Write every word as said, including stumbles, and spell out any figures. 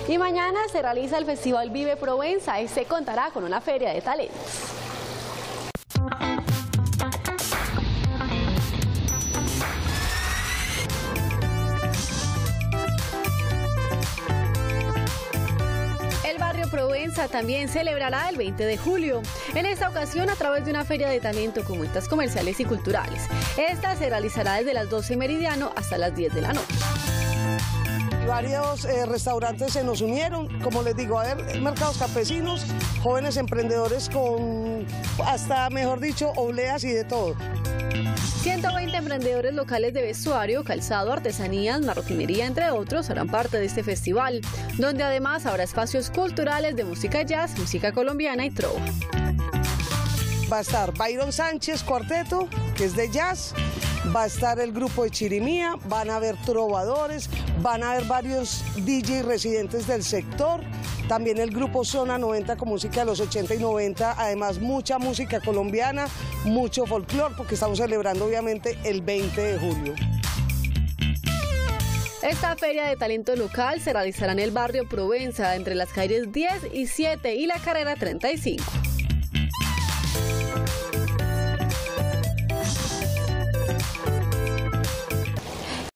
Y mañana se realiza el Festival Vive Provenza y se contará con una feria de talentos. Provenza también celebrará el veinte de julio, en esta ocasión a través de una feria de talento con muestras comerciales y culturales. Esta se realizará desde las doce meridiano hasta las diez de la noche. Varios eh, restaurantes se nos unieron, como les digo, a ver, mercados campesinos, jóvenes emprendedores con hasta, mejor dicho, obleas y de todo. ciento veinte emprendedores locales de vestuario, calzado, artesanías, marroquinería, entre otros, harán parte de este festival, donde además habrá espacios culturales de música jazz, música colombiana y trova. Va a estar Byron Sánchez Cuarteto, que es de jazz, va a estar el grupo de Chirimía, van a haber trovadores, van a haber varios D J residentes del sector, también el grupo Zona noventa con música de los ochenta y noventa, además mucha música colombiana, mucho folclore, porque estamos celebrando obviamente el veinte de julio. Esta feria de talento local se realizará en el barrio Provenza, entre las calles diez y siete y la carrera treinta y cinco.